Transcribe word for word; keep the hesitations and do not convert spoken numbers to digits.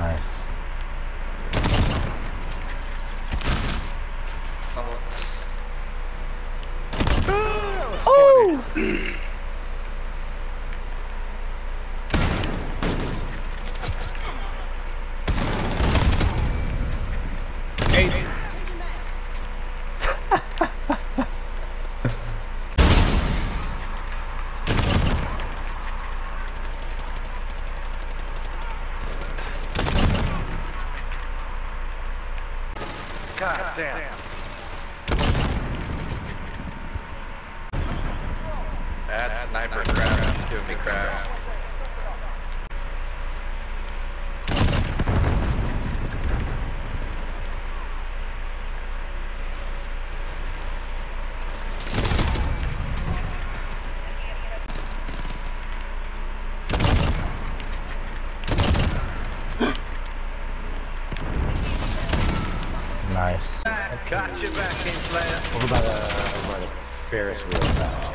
Nice. Oh! Hey. God damn. That sniper crap is giving me crap. Nice. Got you back in, player. Over by the, over by the Ferris wheel.